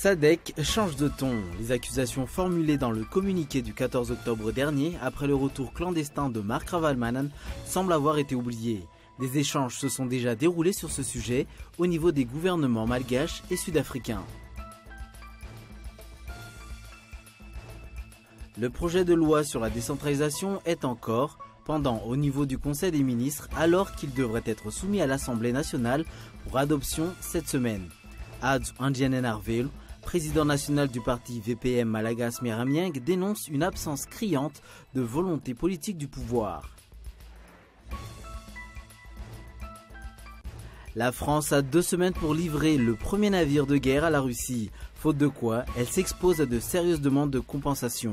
SADC change de ton. Les accusations formulées dans le communiqué du 14 octobre dernier, après le retour clandestin de Marc Ravalomanana, semblent avoir été oubliées. Des échanges se sont déjà déroulés sur ce sujet au niveau des gouvernements malgaches et sud-africains. Le projet de loi sur la décentralisation est encore pendant au niveau du Conseil des ministres alors qu'il devrait être soumis à l'Assemblée nationale pour adoption cette semaine. Adz Andjenen Arvelo, président national du parti VPM Malagas Miaramieng, dénonce une absence criante de volonté politique du pouvoir. La France a 2 semaines pour livrer le premier navire de guerre à la Russie, faute de quoi elle s'expose à de sérieuses demandes de compensation.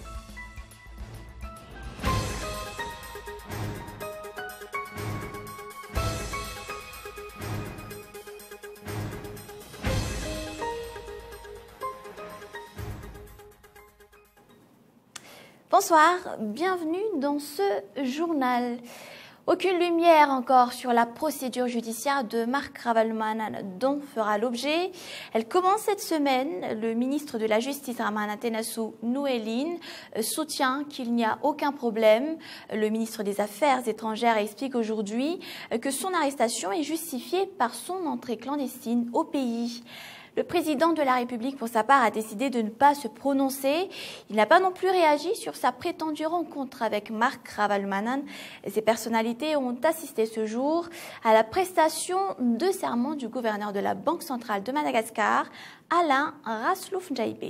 Bonsoir, bienvenue dans ce journal. Aucune lumière encore sur la procédure judiciaire de Marc Ravalomanana dont fera l'objet. Elle commence cette semaine. Le ministre de la Justice, Ramanathenasu Noueline, soutient qu'il n'y a aucun problème. Le ministre des Affaires étrangères explique aujourd'hui que son arrestation est justifiée par son entrée clandestine au pays. Le président de la République, pour sa part, a décidé de ne pas se prononcer. Il n'a pas non plus réagi sur sa prétendue rencontre avec Marc Ravalomanana. Ces personnalités ont assisté ce jour à la prestation de serment du gouverneur de la Banque centrale de Madagascar, Alain Raslouf Ndiaye.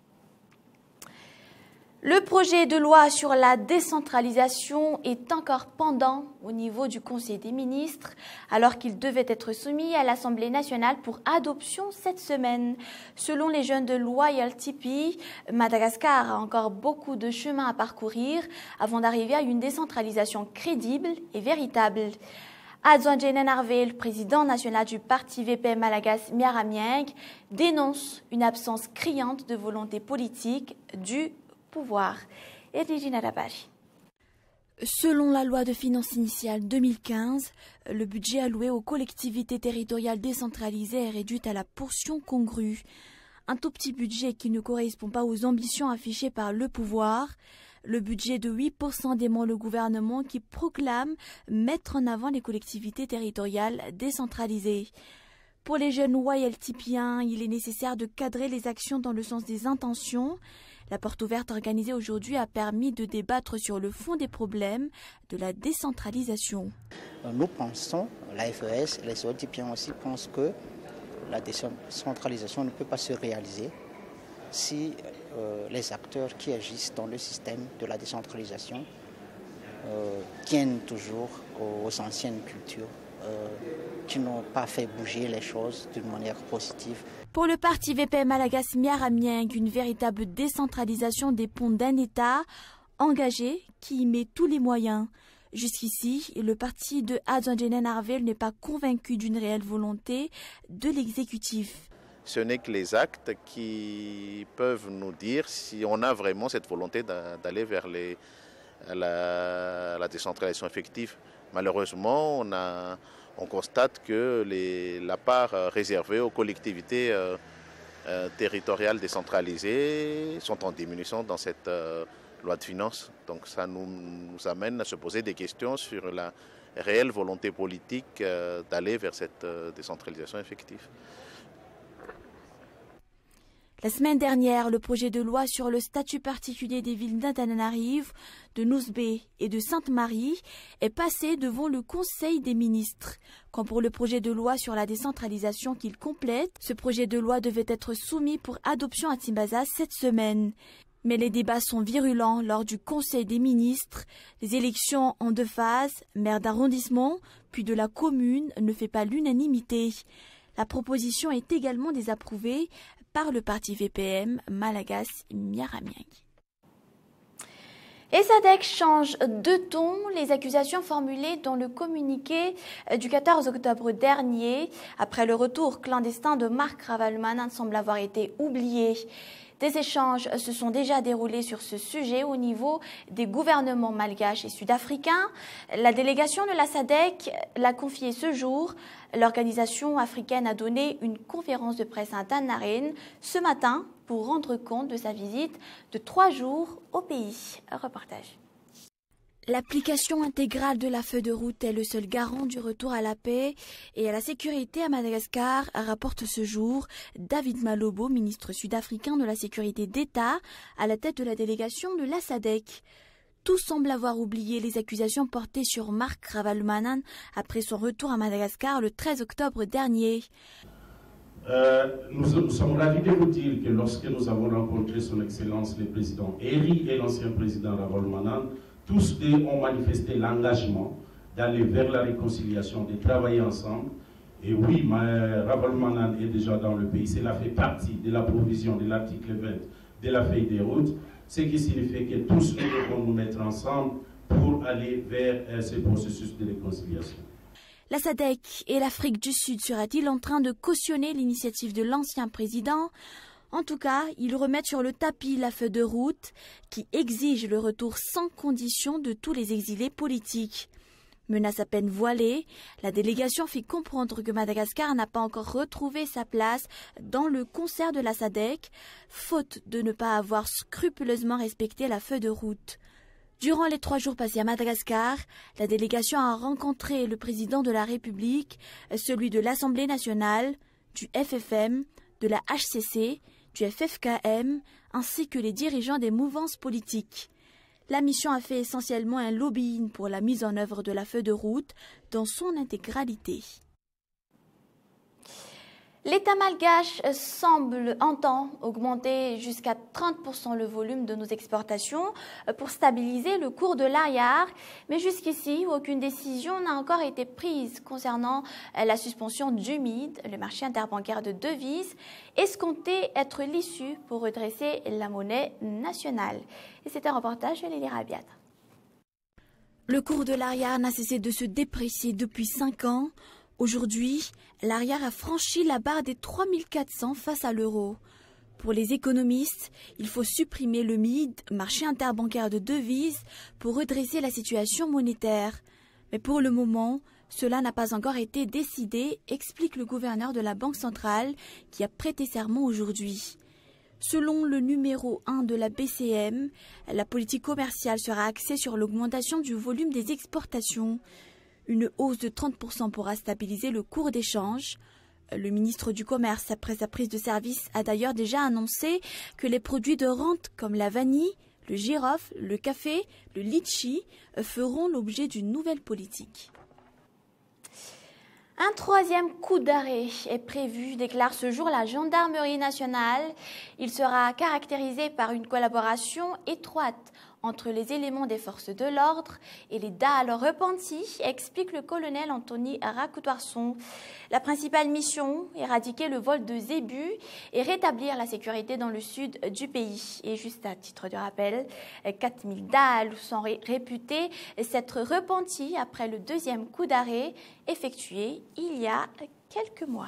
Le projet de loi sur la décentralisation est encore pendant au niveau du Conseil des ministres, alors qu'il devait être soumis à l'Assemblée nationale pour adoption cette semaine. Selon les jeunes de Loyalty, Madagascar a encore beaucoup de chemin à parcourir avant d'arriver à une décentralisation crédible et véritable. Adz Andjenen Arvelo, président national du parti VPM Malagas Miaramieng, dénonce une absence criante de volonté politique du pouvoir. Selon la loi de finances initiale 2015, le budget alloué aux collectivités territoriales décentralisées est réduit à la portion congrue. Un tout petit budget qui ne correspond pas aux ambitions affichées par le pouvoir. Le budget de 8% dément le gouvernement qui proclame mettre en avant les collectivités territoriales décentralisées. Pour les jeunes Loyaltypiens, il est nécessaire de cadrer les actions dans le sens des intentions. La porte ouverte organisée aujourd'hui a permis de débattre sur le fond des problèmes de la décentralisation. Nous pensons, la FES et les Loyaltypiens aussi pensent que la décentralisation ne peut pas se réaliser si les acteurs qui agissent dans le système de la décentralisation tiennent toujours aux anciennes cultures qui n'ont pas fait bouger les choses d'une manière positive. Pour le parti VPM Malagas Miaramieng, une véritable décentralisation dépend d'un État engagé qui y met tous les moyens. Jusqu'ici, le parti de Adz Andjenen Arvelo n'est pas convaincu d'une réelle volonté de l'exécutif. Ce n'est que les actes qui peuvent nous dire si on a vraiment cette volonté d'aller vers la décentralisation effective. Malheureusement, on constate que la part réservée aux collectivités territoriales décentralisées sont en diminution dans cette loi de finances. Donc ça nous amène à se poser des questions sur la réelle volonté politique d'aller vers cette décentralisation effective. La semaine dernière, le projet de loi sur le statut particulier des villes d'Antananarivo, de Nouzbé et de Sainte-Marie est passé devant le Conseil des ministres. Quant pour le projet de loi sur la décentralisation qu'il complète, ce projet de loi devait être soumis pour adoption à Tsimbaza cette semaine. Mais les débats sont virulents lors du Conseil des ministres. Les élections en 2 phases, maire d'arrondissement, puis de la commune, ne fait pas l'unanimité. La proposition est également désapprouvée par le parti VPM Malagas Miaramieng. Et SADC change de ton. Les accusations formulées dans le communiqué du 14 octobre dernier, après le retour clandestin de Marc Ravalomanana, semblent avoir été oubliées. Des échanges se sont déjà déroulés sur ce sujet au niveau des gouvernements malgaches et sud-africains. La délégation de la SADC l'a confié ce jour. L'organisation africaine a donné une conférence de presse à Antananarivo ce matin pour rendre compte de sa visite de 3 jours au pays. Un reportage. L'application intégrale de la feuille de route est le seul garant du retour à la paix et à la sécurité à Madagascar, rapporte ce jour David Malobo, ministre sud-africain de la sécurité d'État, à la tête de la délégation de la SADC. Tout semble avoir oublié les accusations portées sur Marc Ravalomanana après son retour à Madagascar le 13 octobre dernier. Nous sommes ravis de vous dire que lorsque nous avons rencontré son Excellence le président Eri et l'ancien président Ravalomanana, tous deux ont manifesté l'engagement d'aller vers la réconciliation, de travailler ensemble. Et oui, Ravalomanana est déjà dans le pays. Cela fait partie de la provision de l'article 20 de la feuille de route, ce qui signifie que tous nous devons nous mettre ensemble pour aller vers ce processus de réconciliation. La SADC et l'Afrique du Sud sera-t-il en train de cautionner l'initiative de l'ancien président ? En tout cas, ils remettent sur le tapis la feuille de route qui exige le retour sans condition de tous les exilés politiques. Menace à peine voilée, la délégation fit comprendre que Madagascar n'a pas encore retrouvé sa place dans le concert de la SADC, faute de ne pas avoir scrupuleusement respecté la feuille de route. Durant les 3 jours passés à Madagascar, la délégation a rencontré le président de la République, celui de l'Assemblée nationale, du FFM, de la HCC, du FFKM, ainsi que les dirigeants des mouvances politiques. La mission a fait essentiellement un lobbying pour la mise en œuvre de la feuille de route dans son intégralité. L'État malgache entend augmenter jusqu'à 30% le volume de nos exportations pour stabiliser le cours de l'ariar. Mais jusqu'ici, aucune décision n'a encore été prise concernant la suspension du MID, le marché interbancaire de devises, escompté être l'issue pour redresser la monnaie nationale. Et c'est un reportage de Lily Rabiat. Le cours de l'ariar n'a cessé de se déprécier depuis 5 ans. Aujourd'hui, l'ariar a franchi la barre des 3400 face à l'euro. Pour les économistes, il faut supprimer le MID, marché interbancaire de devises, pour redresser la situation monétaire. Mais pour le moment, cela n'a pas encore été décidé, explique le gouverneur de la Banque centrale qui a prêté serment aujourd'hui. Selon le numéro 1 de la BCM, la politique commerciale sera axée sur l'augmentation du volume des exportations. Une hausse de 30% pourra stabiliser le cours d'échange. Le ministre du Commerce, après sa prise de service, a d'ailleurs déjà annoncé que les produits de rente comme la vanille, le girofle, le café, le litchi feront l'objet d'une nouvelle politique. Un 3e coup d'arrêt est prévu, déclare ce jour la gendarmerie nationale. Il sera caractérisé par une collaboration étroite entre les éléments des forces de l'ordre et les Dales repentis, explique le colonel Anthony Rakoutoirson. La principale mission, éradiquer le vol de zébus et rétablir la sécurité dans le sud du pays. Et juste à titre de rappel, 4000 Dales sont réputés s'être repentis après le 2e coup d'arrêt effectué il y a quelques mois.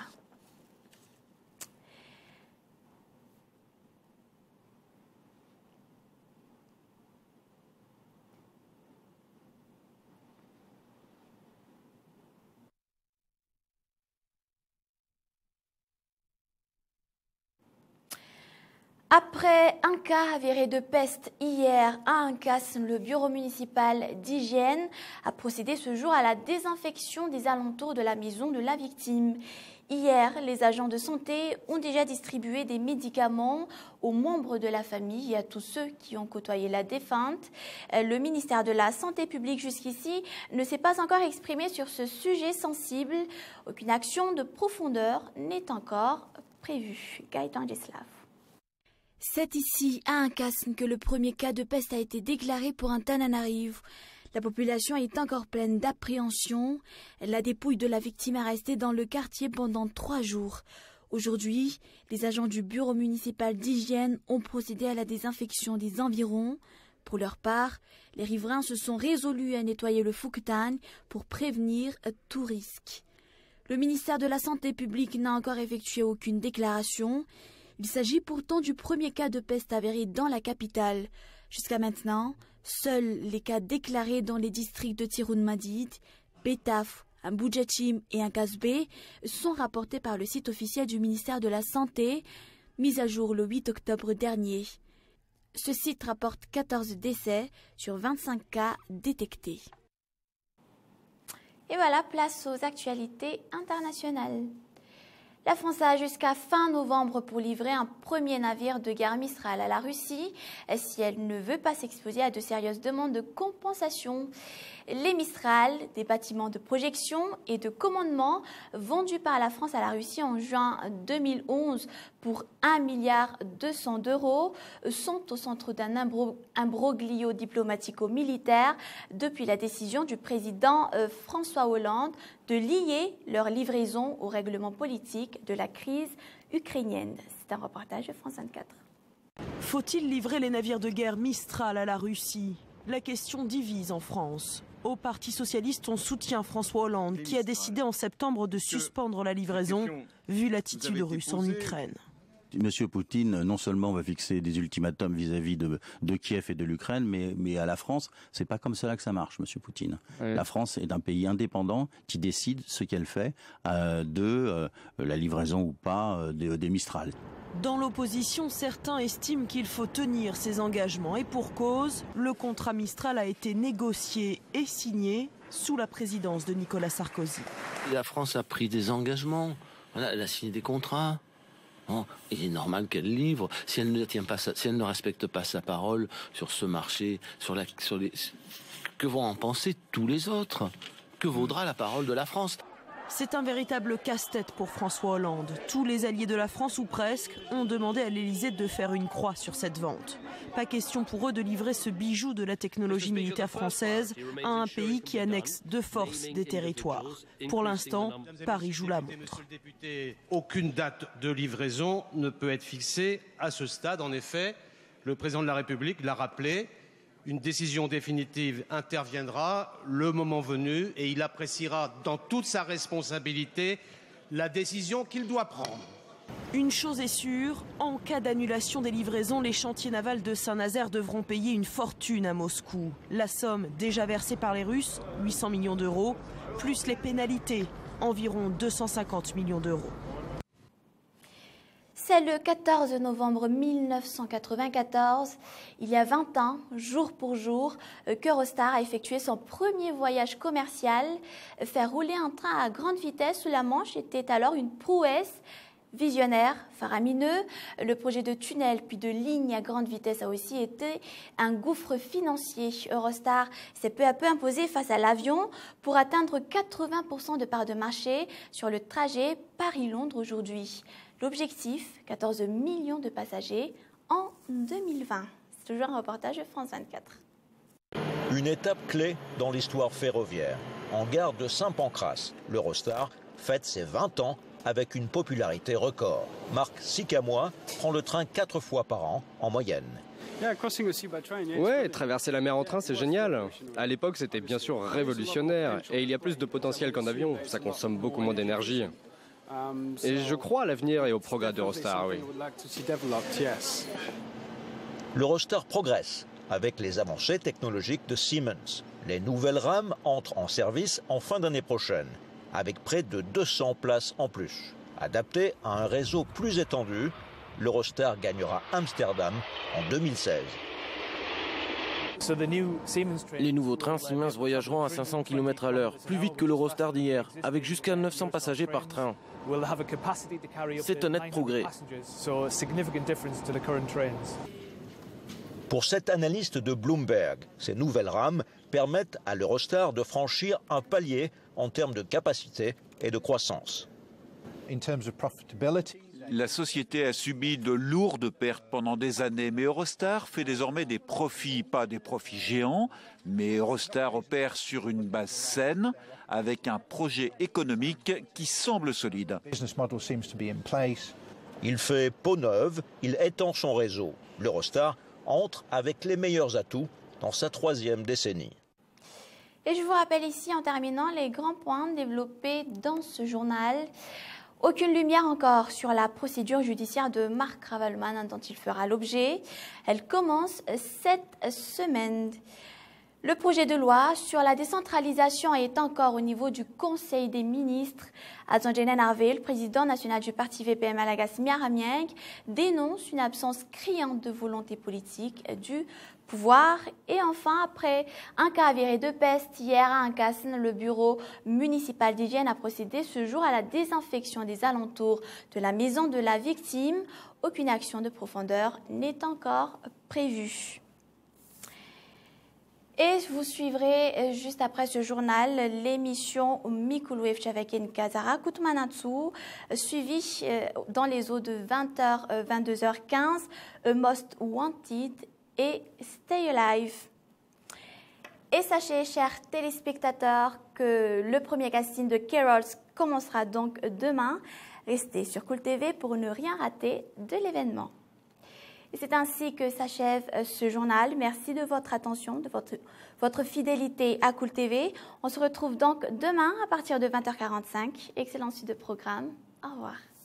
Après un cas avéré de peste hier à Ankassim, le bureau municipal d'hygiène a procédé ce jour à la désinfection des alentours de la maison de la victime. Hier, les agents de santé ont déjà distribué des médicaments aux membres de la famille et à tous ceux qui ont côtoyé la défunte. Le ministère de la Santé publique jusqu'ici ne s'est pas encore exprimé sur ce sujet sensible. Aucune action de profondeur n'est encore prévue. Gaëtan Geslav. C'est ici, à Ankassim, que le premier cas de peste a été déclaré pour Antananarivo. La population est encore pleine d'appréhension. La dépouille de la victime est restée dans le quartier pendant 3 jours. Aujourd'hui, les agents du bureau municipal d'hygiène ont procédé à la désinfection des environs. Pour leur part, les riverains se sont résolus à nettoyer le Fouktane pour prévenir tout risque. Le ministère de la Santé publique n'a encore effectué aucune déclaration. Il s'agit pourtant du premier cas de peste avéré dans la capitale. Jusqu'à maintenant, seuls les cas déclarés dans les districts de Tirun Madid, Betaf, Boudjachim et Kasbé sont rapportés par le site officiel du ministère de la Santé, mis à jour le 8 octobre dernier. Ce site rapporte 14 décès sur 25 cas détectés. Et voilà, place aux actualités internationales. La France a jusqu'à fin novembre pour livrer un premier navire de guerre Mistral à la Russie si elle ne veut pas s'exposer à de sérieuses demandes de compensation. Les Mistral, des bâtiments de projection et de commandement vendus par la France à la Russie en juin 2011 pour 1,2 milliard d'euros, sont au centre d'un imbroglio diplomatico-militaire depuis la décision du président François Hollande de lier leur livraison au règlement politique de la crise ukrainienne. C'est un reportage de France 24. Faut-il livrer les navires de guerre Mistral à la Russie? La question divise en France. Au Parti socialiste, on soutient François Hollande qui a décidé en septembre de suspendre la livraison vu l'attitude russe en Ukraine. Monsieur Poutine, non seulement va fixer des ultimatums vis-à-vis de Kiev et de l'Ukraine, mais à la France, c'est pas comme cela que ça marche, Monsieur Poutine. Oui. La France est un pays indépendant qui décide ce qu'elle fait de la livraison ou pas des Mistral. Dans l'opposition, certains estiment qu'il faut tenir ses engagements. Et pour cause, le contrat Mistral a été négocié et signé sous la présidence de Nicolas Sarkozy. La France a pris des engagements, elle a signé des contrats. Bon, il est normal qu'elle livre. Si elle ne respecte pas sa parole sur ce marché, que vont en penser tous les autres? Que vaudra la parole de la France? C'est un véritable casse-tête pour François Hollande. Tous les alliés de la France, ou presque, ont demandé à l'Élysée de faire une croix sur cette vente. Pas question pour eux de livrer ce bijou de la technologie militaire française à un pays qui annexe de force des territoires. Pour l'instant, Paris joue la montre. Aucune date de livraison ne peut être fixée à ce stade. En effet, le président de la République l'a rappelé. Une décision définitive interviendra le moment venu et il appréciera dans toute sa responsabilité la décision qu'il doit prendre. Une chose est sûre, en cas d'annulation des livraisons, les chantiers navals de Saint-Nazaire devront payer une fortune à Moscou. La somme déjà versée par les Russes, 800 millions d'euros, plus les pénalités, environ 250 millions d'euros. C'est le 14 novembre 1994, il y a 20 ans, jour pour jour, qu'Eurostar a effectué son premier voyage commercial. Faire rouler un train à grande vitesse sous la Manche était alors une prouesse visionnaire, faramineux. Le projet de tunnel puis de ligne à grande vitesse a aussi été un gouffre financier. Eurostar s'est peu à peu imposé face à l'avion pour atteindre 80% de part de marché sur le trajet Paris-Londres aujourd'hui. L'objectif, 14 millions de passagers en 2020. C'est toujours un reportage de France 24. Une étape clé dans l'histoire ferroviaire. En gare de Saint-Pancrace, l'Eurostar fête ses 20 ans avec une popularité record. Marc Sicamois prend le train 4 fois par an en moyenne. Ouais, traverser la mer en train, c'est génial. À l'époque, c'était bien sûr révolutionnaire et il y a plus de potentiel qu'en avion. Ça consomme beaucoup moins d'énergie. Et je crois à l'avenir et au progrès d'Eurostar, oui. L'Eurostar progresse avec les avancées technologiques de Siemens. Les nouvelles rames entrent en service en fin d'année prochaine, avec près de 200 places en plus. Adapté à un réseau plus étendu, l'Eurostar gagnera Amsterdam en 2016. Les nouveaux trains Siemens voyageront à 500 km/h, plus vite que l'Eurostar d'hier, avec jusqu'à 900 passagers par train. C'est un net progrès. Pour cet analyste de Bloomberg, ces nouvelles rames permettent à l'Eurostar de franchir un palier en termes de capacité et de croissance. La société a subi de lourdes pertes pendant des années, mais Eurostar fait désormais des profits, pas des profits géants, mais Eurostar opère sur une base saine, avec un projet économique qui semble solide. Il fait peau neuve, il étend son réseau. L'Eurostar entre avec les meilleurs atouts dans sa 3e décennie. Et je vous rappelle ici en terminant les grands points développés dans ce journal. Aucune lumière encore sur la procédure judiciaire de Marc Ravalman dont il fera l'objet. Elle commence cette semaine. Le projet de loi sur la décentralisation est encore au niveau du Conseil des ministres. Adjandjenen Harvey, le président national du parti VPM Malagas Miaramieng, dénonce une absence criante de volonté politique du pouvoir. Et enfin, après un cas avéré de peste, hier à Ankassen, le bureau municipal d'hygiène a procédé ce jour à la désinfection des alentours de la maison de la victime. Aucune action de profondeur n'est encore prévue. Et vous suivrez juste après ce journal l'émission Mikuluevch avec Nkazara Kutmanatsu, suivie dans les eaux de 20h, 22h15, A Most Wanted et Stay Alive. Et sachez, chers téléspectateurs, que le premier casting de Carols commencera donc demain. Restez sur Cool TV pour ne rien rater de l'événement. Et c'est ainsi que s'achève ce journal. Merci de votre attention, de votre fidélité à Cool TV. On se retrouve donc demain à partir de 20h45. Excellente suite de programme. Au revoir.